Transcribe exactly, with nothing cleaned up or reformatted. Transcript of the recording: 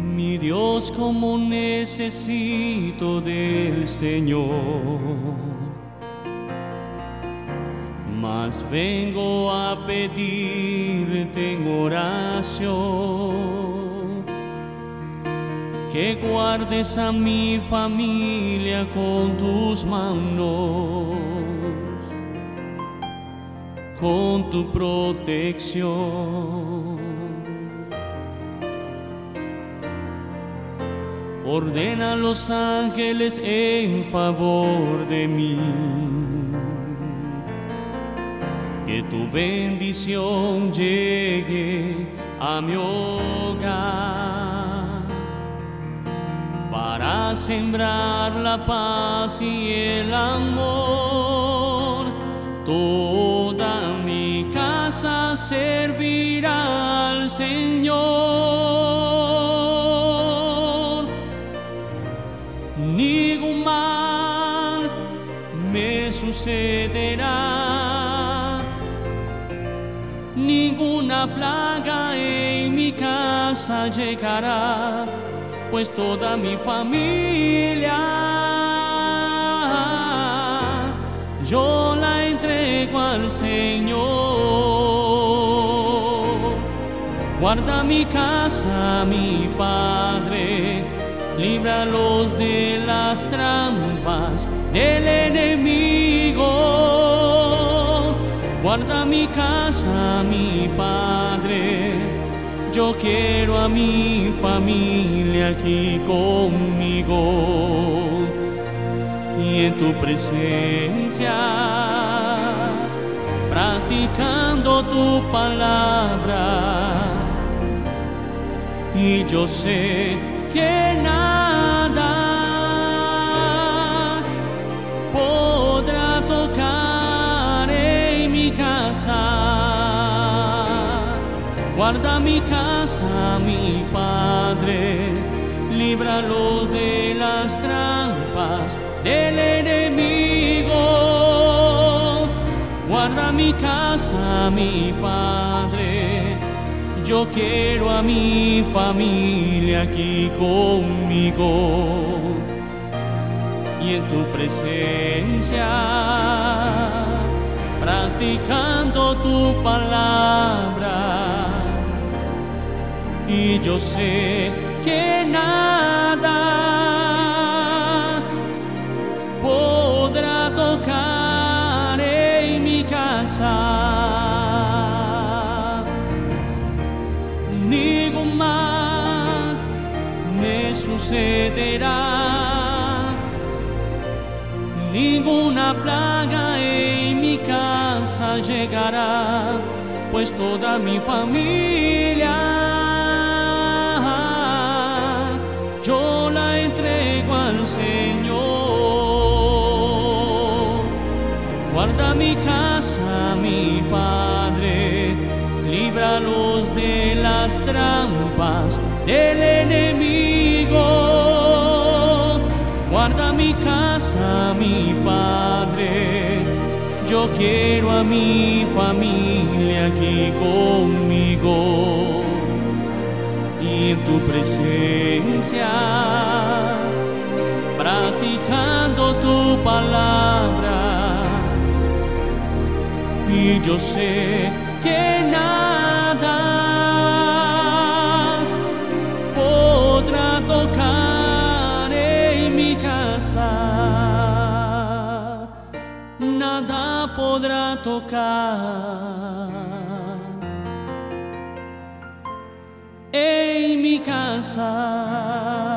Mi Dios, cómo necesito del Señor, mas vengo a pedirte en oración que guardes a mi familia con tus manos, con tu protección. Ordena a los ángeles en favor de mí, que tu bendición llegue a mi hogar, para sembrar la paz y el amor. Toda mi casa servirá al Señor. Ningún mal me sucederá, ninguna plaga en mi casa llegará, pues toda mi familia yo la entrego al Señor. Guarda mi casa, mi Padre, líbralos de las trampas del enemigo. Guarda mi casa, mi Padre, yo quiero a mi familia aquí conmigo. Y en tu presencia, practicando tu palabra, y yo sé que nada podrá tocar en mi casa. Guarda mi casa, mi Padre, líbralos de las trampas del enemigo. Guarda mi casa, mi Padre, yo quiero a mi familia aquí conmigo. Y en tu presencia, practicando tu palabra, y yo sé que nada podrá tocar en mi casa. Ningún mal me sucederá, ninguna plaga en mi casa llegará, pues toda mi familia yo la entrego al Señor. Guarda mi casa, mi Padre, líbralos de las trampas del enemigo. Guarda mi casa, mi Padre, yo quiero a mi familia aquí conmigo. Y en tu presencia, practicando tu palabra, y yo sé que nada podrá tocar en mi casa, nada podrá tocar en mi casa.